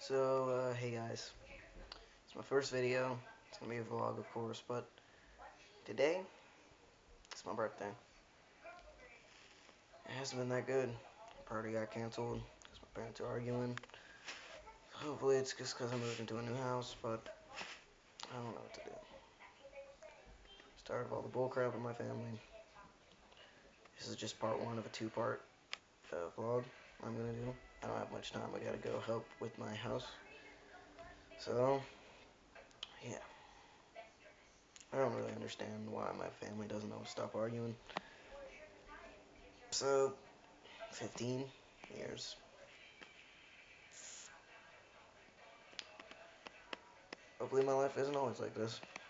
Hey guys, it's my first video. It's gonna be a vlog, of course, but today, it's my birthday. It hasn't been that good. Party got canceled because my parents are arguing. Hopefully it's just because I moved into a new house, but I don't know what to do. Started all the bullcrap in my family. This is just part one of a two-part vlog I'm gonna do. I don't have much time. I gotta go help with my house. So, yeah. I don't really understand why my family doesn't know to stop arguing. So, 15 years. Hopefully my life isn't always like this.